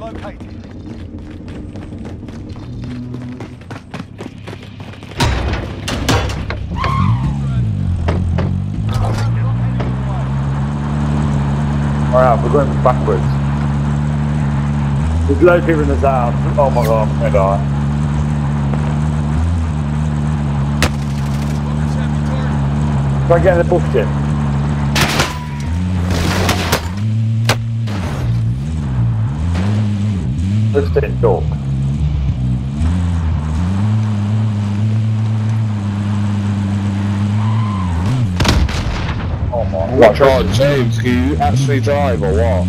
located. Alright, we're going backwards. There's loads of people in this house. Oh my god, I'm gonna die. Try getting the booked in. Let's sit and talk. Oh my What god, James, can you actually drive or what?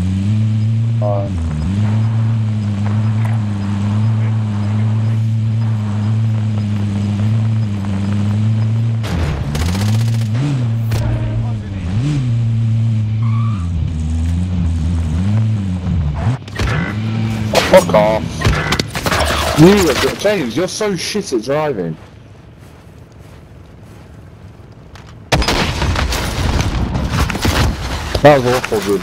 Fuck off. James, you're so shit at driving. That was awful, dude.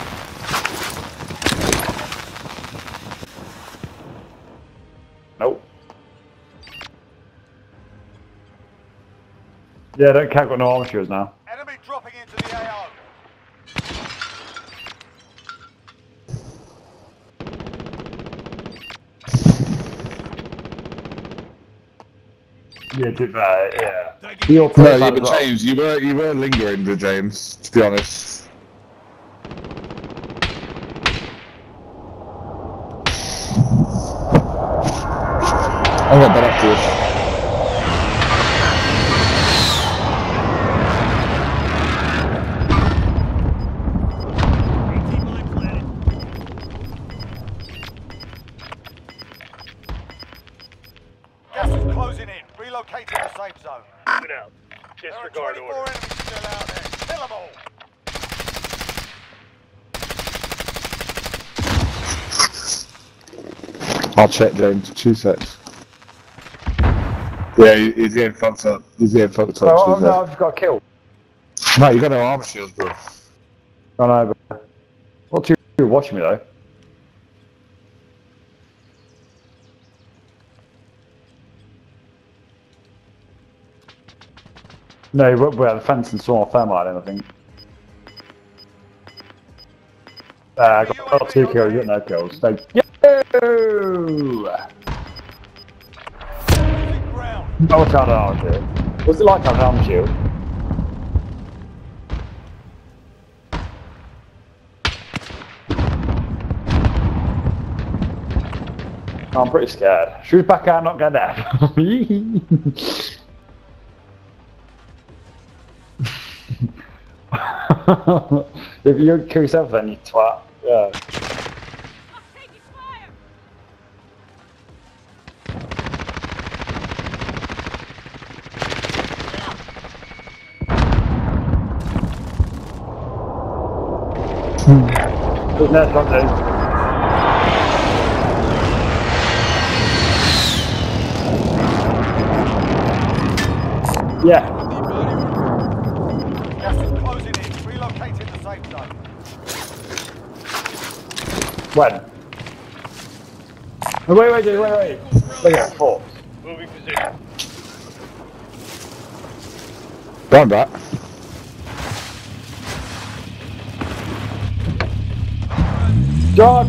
Nope. Yeah, don't can't got no armor shields now. Enemy dropping into the AO. Yeah, too bad, yeah. No, yeah, but James, you were lingering with James, to be honest. I got that after this. Gas is closing in. Relocating the safe zone. Moving out. There are Disregard 24 order. enemies still out there. Kill them all. I'll check, James. 2 secs. Yeah, he's getting fucked up. He's getting fucked up. Oh no, I've just got killed. No, you got no armor shields, bro. Oh no, but what you watching me though? No, we're at the fence and saw a thermite in, I think. I got 2 kills, you got no kills. So, yo! Losing ground. Oh, what's that armor shield? What's it like having an armor shield? I'm pretty scared. Shoot back out, not get there. If you kill yourself then, you twat. Yeah. There's no shot, dude. Yeah. Gas is closing in. Relocating the safe zone. When? Oh, wait. Look at 4. Moving position. Going back. Drive!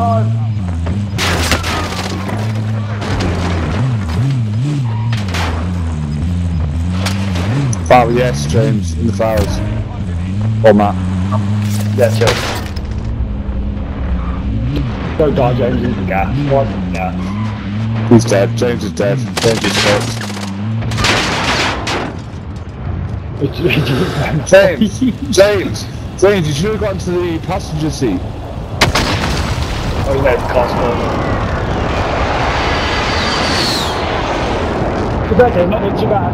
Foul, yes, James, in the fouls. Or Matt. Yeah, chill. Don't die, James, into the gas. Why is the gas? He's dead. James is dead. James is fucked. James, you should have gotten to the passenger seat. Oh, yeah, it's Cosmo. Too bad, Dave, not too bad.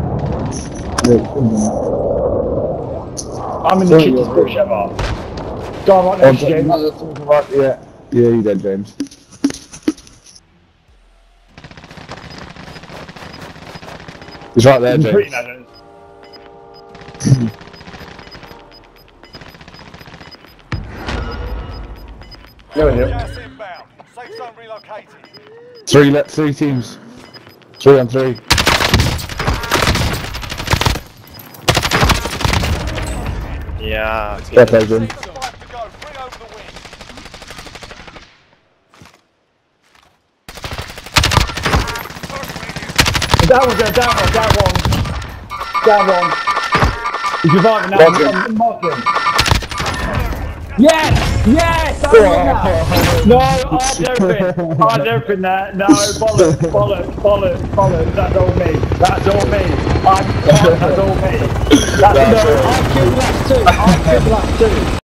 I'm in the kitchen bush ever. Go on, right next to James. Yeah, you dead, James. He's right there, James. Go with you. Gas inbound. zone relocated. Three teams. 3 on 3. Yeah. Yeah, played in. 5 to go. Bring over the win. Down one, down one. He's reviving now. I'm marking. Yes! Yes! I won that! No, I'm joking there. No, bollocks. That's all me. That's all me. I killed the last two.